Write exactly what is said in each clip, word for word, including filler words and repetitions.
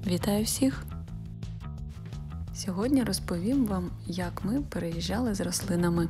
Вітаю всіх! Сьогодні розповім вам, як ми переїжджали з рослинами.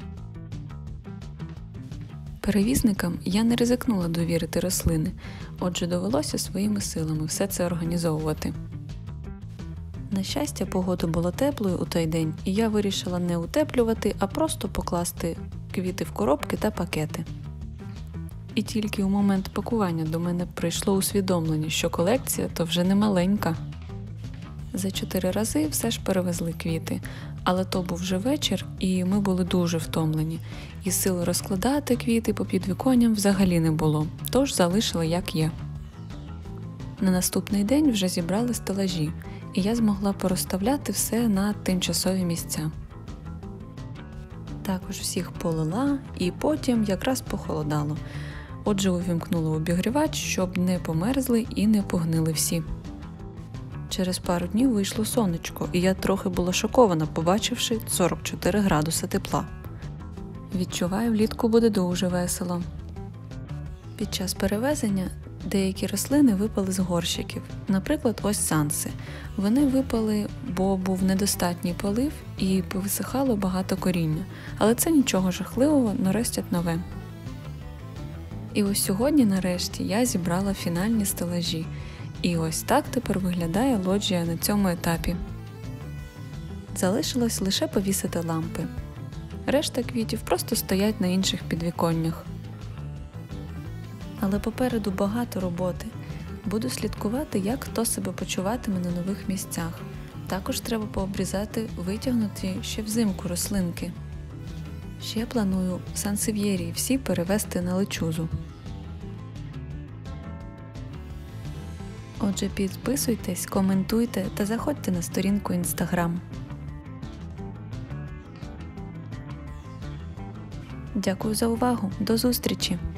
Перевізникам я не ризикнула довірити рослини, отже довелося своїми силами все це організовувати. На щастя, погода була теплою у той день, і я вирішила не утеплювати, а просто покласти квіти в коробки та пакети. І тільки у момент пакування до мене прийшло усвідомлення, що колекція то вже не маленька. За чотири рази все ж перевезли квіти, але то був вже вечір, і ми були дуже втомлені. І сил розкладати квіти по підвіконням взагалі не було, тож залишили як є. На наступний день вже зібрали стелажі, і я змогла порозставляти все на тимчасові місця. Також всіх полила, і потім якраз похолодало. Отже, увімкнула обігрівач, щоб не померзли і не погнили всі. Через пару днів вийшло сонечко, і я трохи була шокована, побачивши сорок чотири градуси тепла. Відчуваю, влітку буде дуже весело. Під час перевезення деякі рослини випали з горщиків. Наприклад, ось санси. Вони випали, бо був недостатній полив і повисихало багато коріння. Але це нічого жахливого, наростять нове. І ось сьогодні, нарешті, я зібрала фінальні стелажі. І ось так тепер виглядає лоджія на цьому етапі. Залишилось лише повісити лампи. Решта квітів просто стоять на інших підвіконнях. Але попереду багато роботи. Буду слідкувати, як хто себе почуватиме на нових місцях. Також треба пообрізати витягнуті ще взимку рослинки. Ще планую сансев'єрії всі перевести на лечузу. Отже, підписуйтесь, коментуйте та заходьте на сторінку Instagram. Дякую за увагу. До зустрічі!